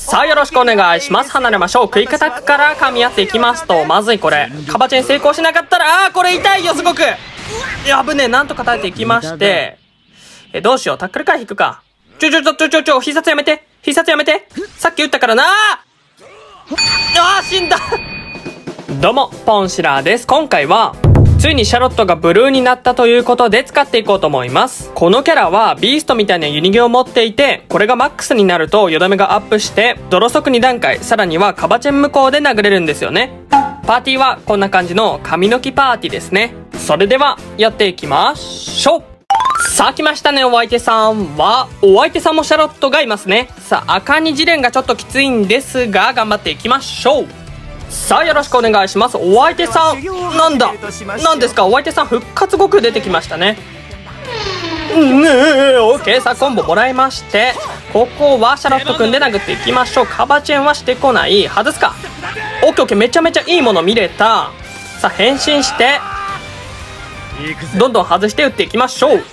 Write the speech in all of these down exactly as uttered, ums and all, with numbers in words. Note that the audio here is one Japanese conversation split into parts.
さあよろしくお願いします。離れましょう。クイックアタックから噛み合っていきますと、まずいこれカバチェン成功しなかったら、あーこれ痛いよすごく。いや危ねえ、なんとか耐えていきまして、えどうしよう、タックル回避いくか。ちょちょちょちょちょちょ必殺やめて、必殺やめて、さっき打ったからな。あー死んだどうもポンシラーです。今回はついにシャロットがブルーになったということで使っていこうと思います。このキャラはビーストみたいなユニゲを持っていて、これがマックスになるとよだめがアップして泥速に段階、さらにはカバチェン向こうで殴れるんですよね。パーティーはこんな感じの髪の毛パーティーですね。それではやっていきましょう。さあ来ましたね。お相手さんはお相手さんもシャロットがいますね。さあ赤にジレンがちょっときついんですが頑張っていきましょう。さあよろしくお願いします。お相手さんなんだなんですか。お相手さん復活悟空出てきましたね。うんねえオッケー。さあコンボもらいまして、ここはシャロット組んで殴っていきましょう。カバチェンはしてこない。外すか。オッケーオッケー。めちゃめちゃいいもの見れた。さあ変身してどんどん外して打っていきましょう。え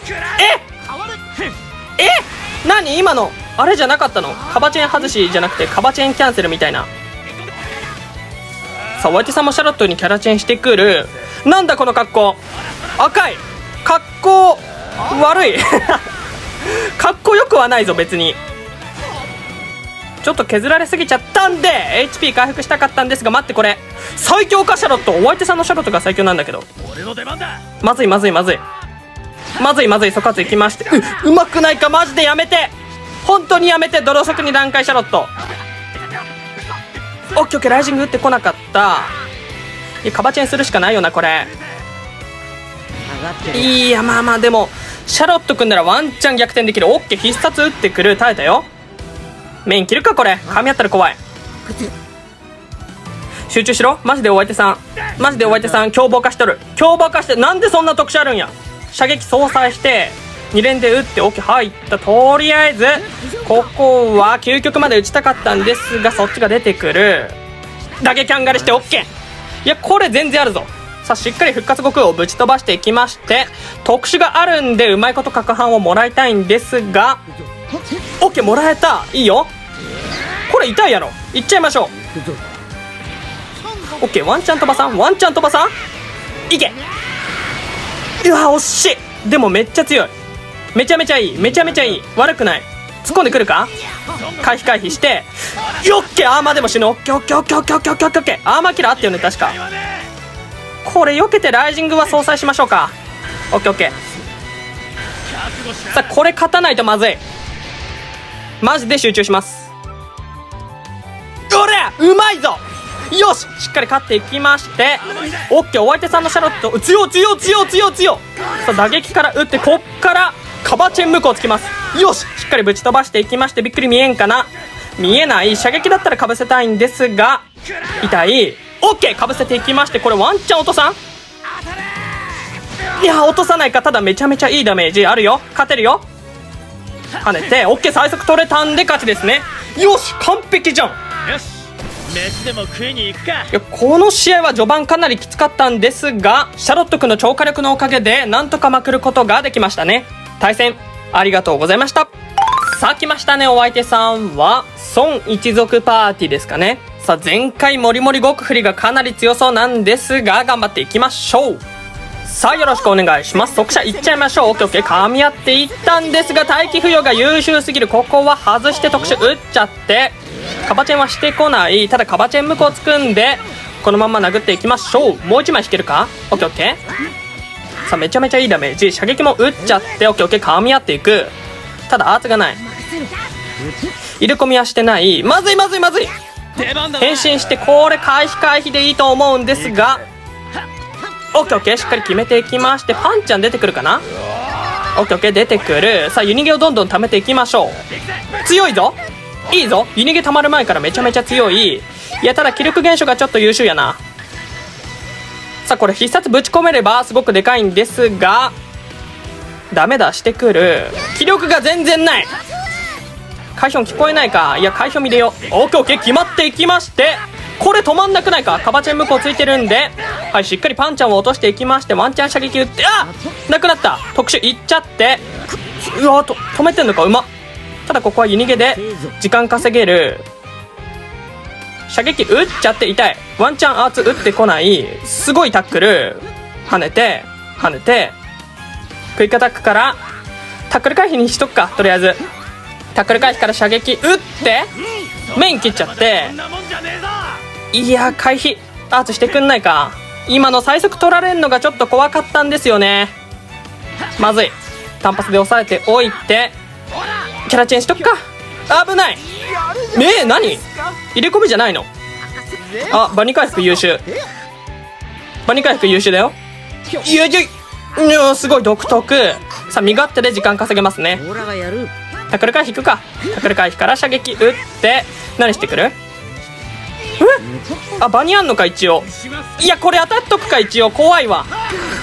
え何今のあれじゃなかったの。カバチェン外しじゃなくてカバチェンキャンセルみたいな。さあお相手さんもシャロットにキャラチェンしてくる。なんだこの格好、赤い格好悪い格好よくはないぞ別に。ちょっと削られすぎちゃったんで エイチピー 回復したかったんですが、待ってこれ最強かシャロット。お相手さんのシャロットが最強なんだけど、まずいまずいまずいまずいまずい。即活いきまして、ううまくないかマジでやめて、本当にやめて。泥速に段階シャロット。オッケーオッケー。ライジング打ってこなかった。いやカバチェンするしかないよなこれ。いやまあまあでもシャロット組んだらワンチャン逆転できる。オッケー必殺打ってくる。耐えたよ。メイン切るかこれ。噛み合ったら怖い。集中しろマジで。お相手さんマジでお相手さん凶暴化しとる。凶暴化して、なんでそんな特殊あるんや。射撃相殺してに連で打って OK 入った。とりあえずここは究極まで打ちたかったんですが、そっちが出てくる。打撃ハンガリして OK。 いやこれ全然あるぞ。さあしっかり復活悟空をぶち飛ばしていきまして、特殊があるんでうまいこと角半をもらいたいんですが OK もらえた。いいよこれ。痛いやろ。いっちゃいましょう。 OK ワンチャン飛ばさんワンチャン飛ばさんいけ。うわ惜しい。でもめっちゃ強い。めちゃめちゃいいめちゃめちゃいい。悪くない。突っ込んでくるか。回避回避してよっけ。アーマーでも死ぬ。オッケーオッケーオッケーオッケーオッケーオッケーオッケー。アーマーキラーあったよね確か。これ避けてライジングは相殺しましょうか。オッケーオッケー。さあこれ勝たないとまずい。マジで集中します。おれうまいぞ。よししっかり勝っていきまして、オッケー。お相手さんのシャロット強強強強強。さあ打撃から打って、こっからカバチェン向こうつきます。よししっかりぶち飛ばしていきまして、びっくり見えんかな。見えない。射撃だったらかぶせたいんですが痛い。オッケーかぶせていきまして、これワンチャン落とさん。いや落とさないか。ただめちゃめちゃいいダメージあるよ。勝てるよ。跳ねてオッケー最速取れたんで勝ちですね。よし完璧じゃん。 よし飯でも食いに行くか。いやこの試合は序盤かなりきつかったんですが、シャロット君の超火力のおかげでなんとかまくることができましたね。対戦ありがとうございました。さあ来ましたね。お相手さんは孫一族パーティーですかね。さあ前回モリモリ極振りがかなり強そうなんですが頑張っていきましょう。さあよろしくお願いします。速射いっちゃいましょう。オッケーオッケー。噛み合っていったんですが待機不要が優秀すぎる。ここは外して特殊打っちゃって、カバチェンはしてこない。ただカバチェン向こうつくんでこのまま殴っていきましょう。もういちまい引けるか。オッケーオッケー。さあめちゃめちゃいいダメージ。射撃も打っちゃってオッケーオッケー。噛み合っていく。ただアーツがない。入れ込みはしてない。まずいまずいまずい。変身してこれ回避回避でいいと思うんですがオッケーオッケー。しっかり決めていきまして、パンちゃん出てくるかな。オッケーオッケー出てくる。さあユニゲをどんどん貯めていきましょう。強いぞいいぞ。ユニゲ溜まる前からめちゃめちゃ強い。いやただ気力減少がちょっと優秀やな。さあこれ必殺ぶち込めればすごくでかいんですがダメだしてくる。気力が全然ない。回避音聞こえないか。いや回避音見れよ。オッケーオッケー決まっていきまして、これ止まんなくないか。カバチェン向こうついてるんで、はい、しっかりパンちゃんを落としていきまして、ワンチャン射撃打って、あなくなった。特殊いっちゃって、うわと止めてんのか。うまっ。ただここはユニゲで時間稼げる。 射撃打っちゃって痛い。ワンチャンアーツ打ってこない。すごいタックル。跳ねて、跳ねて。クイックアタックから、タックル回避にしとくか、とりあえず。タックル回避から射撃打って、メイン切っちゃって。いや、回避、アーツしてくんないか。今の最速取られんのがちょっと怖かったんですよね。まずい。単発で押さえておいて、キャラチェンしとくか。危ない。えー、何入れ込みじゃないの。あ、バニ回復優秀。バニ回復優秀だよ。いやいやいや、すごい独特。さあ、身勝手で時間稼げますね。タックル回避引くか。タックル回避から射撃打って、何してくる？え？あ、バニあんのか一応。いや、これ当たっとくか一応。怖いわ。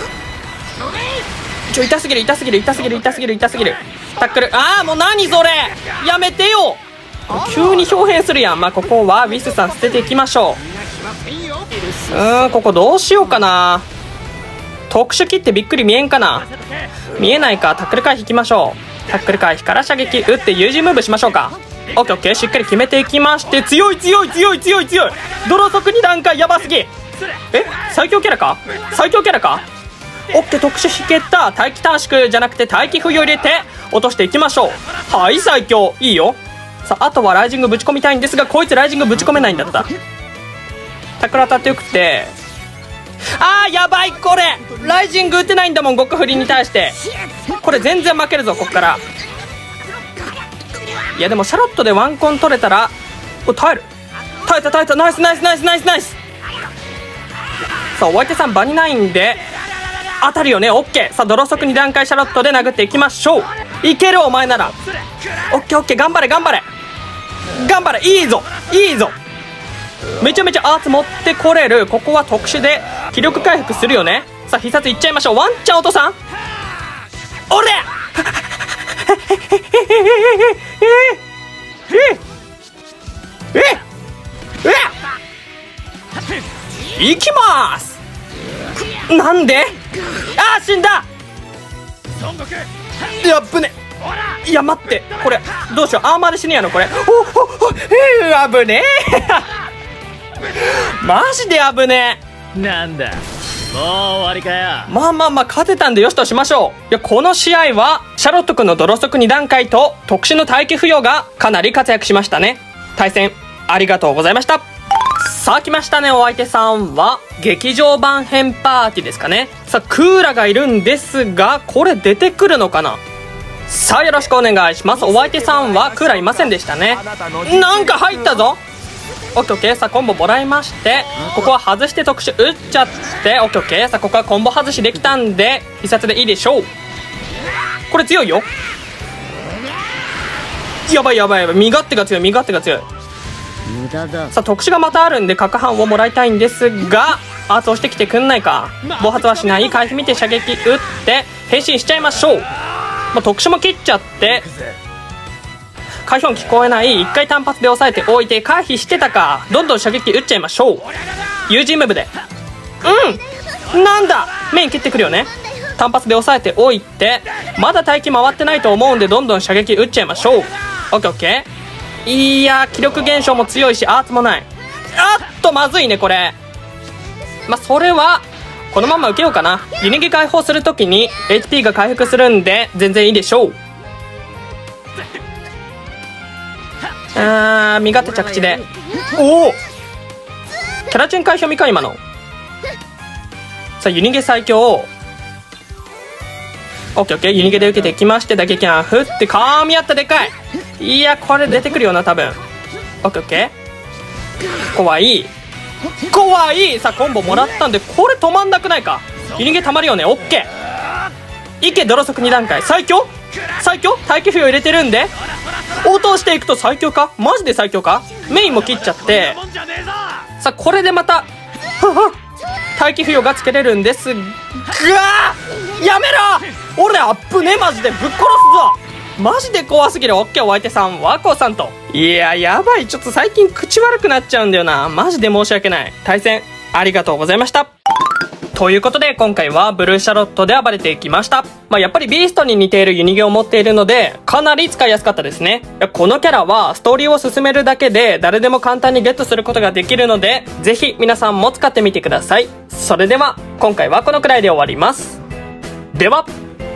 ちょ、痛すぎる痛すぎる痛すぎる痛すぎる痛すぎる。タックル、ああ、もう何それ、やめてよ。急に表変するやん。まあ、ここはウィスさん捨てていきましょう。うーん、ここどうしようかな。特殊切ってびっくり見えんかな。見えないか。タックル回避引きましょう。タックル回避から射撃打って有事ムーブしましょうか。オッケーオッケー、しっかり決めていきまして、強い強い強い強い強い。泥速に段階やばすぎ。え、最強キャラか、最強キャラか。オッケー、特殊引けた。待機短縮じゃなくて待機付与入れて落としていきましょう。はい、最強、いいよ。さあ、あとはライジングぶち込みたいんですが、こいつライジングぶち込めないんだった。タックル当たってよくて、あーやばい。これライジング打てないんだもん、極振りに対して。これ全然負けるぞ、こっから。いやでもシャロットでワンコン取れたら、お、耐える、耐えた耐えた。ナイスナイスナイスナイスナイス。さあ、お相手さんバニないんで当たるよね。オッケー。さあ、泥速に段階シャロットで殴っていきましょう。いけるお前なら。オッケーオッケー、頑張れ頑張れ頑張れ。いいぞいいぞ。めちゃめちゃアーツ持ってこれる。ここは特殊で気力回復するよね。さあ、必殺いっちゃいましょう。ワンチャンお父さん、おれえええいきまーす。なんで、あー死んだ。やっぶね。いや待って、これどうしよう。アーマーで死ぬやろこれ。おおお、えー、危ねえマジで危ねえ。なんだ、もう終わりかよ。 まあまあまあ、勝てたんでよしとしましょう。いや、この試合はシャロット君の泥速に段階と特殊の待機付与がかなり活躍しましたね。対戦ありがとうございました。さあ来ましたね。お相手さんは劇場版編パーティーですかね。さあ、クーラがいるんですが、これ出てくるのかな。さあよろしくお願いします。お相手さんはクーラいませんでしたね。なんか入ったぞ。オッケーオッケー。さあ、コンボもらいまして、ここは外して特殊打っちゃって、オッケーオッケー。さあ、ここはコンボ外しできたんで必殺でいいでしょう。これ強いよ。やばいやばいやばい。身勝手が強い、身勝手が強い。さあ、特殊がまたあるんで角半をもらいたいんですが、アーツ押してきてくんないか。暴発はしない。回避見て射撃打って変身しちゃいましょう。まあ、特殊も切っちゃって回避音聞こえない。一回単発で押さえておいて回避してたか。どんどん射撃打っちゃいましょう。友人ムーブで、うんなんだ、メイン切ってくるよね。単発で押さえておいて、まだ待機回ってないと思うんでどんどん射撃打っちゃいましょう。オッケーオッケー。いやー、気力減少も強いしアーツもない。あっとまずいねこれ。まあそれはこのまま受けようかな。リネギ解放するときに エイチピー が回復するんで全然いいでしょう。あー、身勝手着地で、おおキャラチェン回避みか今の。さあ、ユニゲ最強。オッケーオッケー。ユニゲで受けていきまして、打撃案振って噛み合った。でかい。いや、これ出てくるよな多分。オッケーオッケー。怖い怖い。さあ、コンボもらったんでこれ止まんなくないか。ユニゲたまるよね。オッケー。いけ、泥速に段階最強最強。待機付与入れてるんで応答していくと最強か。マジで最強か。メインも切っちゃって、さあこれでまた待機付与がつけれるんですが、やめろ俺アップね。マジでぶっ殺すぞ。マジで怖すぎる。オッケー。お相手さんワコさんと。いややばい、ちょっと最近口悪くなっちゃうんだよな。マジで申し訳ない。対戦ありがとうございました。 ということで今回はブルーシャロットで暴れていきました。まあやっぱりビーストに似ているユニゲを持っているのでかなり使いやすかったですね。いやこのキャラはストーリーを進めるだけで誰でも簡単にゲットすることができるのでぜひ皆さんも使ってみてください。それでは今回はこのくらいで終わります。では